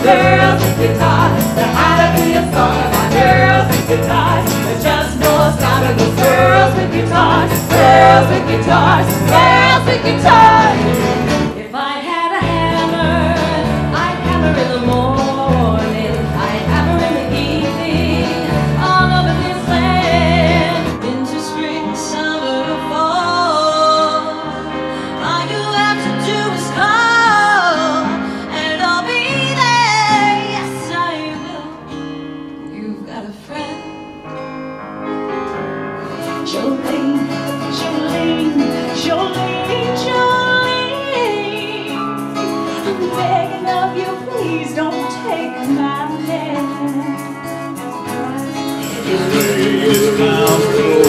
Girls with guitars, the hallelujah song about girls with guitars. There's just no stopping those girls with guitars, girls with guitars, girls with guitars. If I had a hammer, I'd hammer in the morning, I'd hammer in the evening, all over this land, into spring, summer, fall. All you have to do is call, and I'll be there. Yes, I will. You've got a friend. Jolene, Jolene, Jolene, Jolene. I'm begging of you, please don't take my man. It's down.